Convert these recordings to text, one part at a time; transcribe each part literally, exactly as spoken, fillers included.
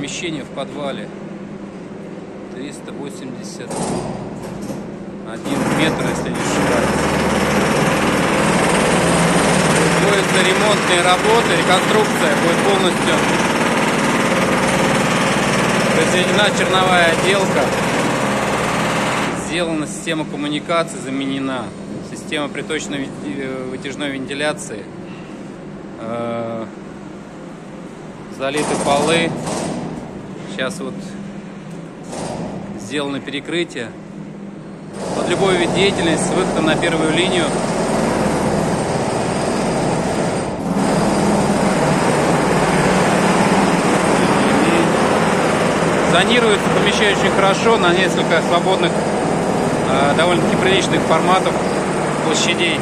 помещение в подвале. триста восемьдесят один метр, если не ошибаюсь. Производятся ремонтные работы, реконструкция будет полностью произведена черновая отделка. Сделана система коммуникации, заменена. Система приточной вытяжной вентиляции. Залиты полы. Сейчас вот сделано перекрытие. Под любой вид деятельности с выходом на первую линию. Зонируется помещение очень хорошо на несколько свободных, довольно-таки приличных форматов, площадей.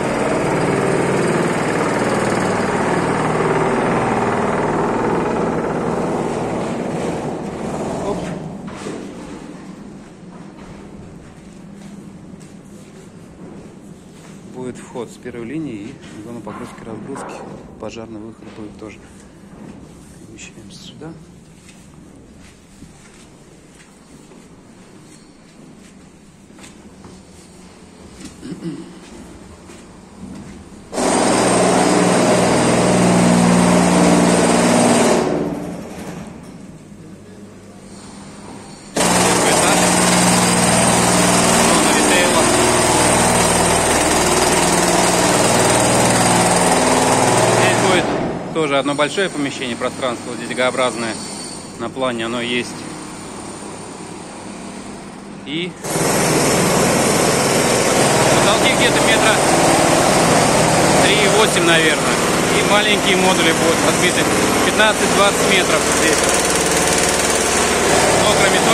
Оп. Будет вход с первой линии и зона погрузки-разгрузки. Пожарный выход будет тоже. Перемещаемся сюда. Тоже одно большое помещение, пространство вот здесь Г-образное на плане, оно есть. И потолки где-то метра три-восемь, наверное. И маленькие модули будут разбиты пятнадцать-двадцать метров здесь. Но кроме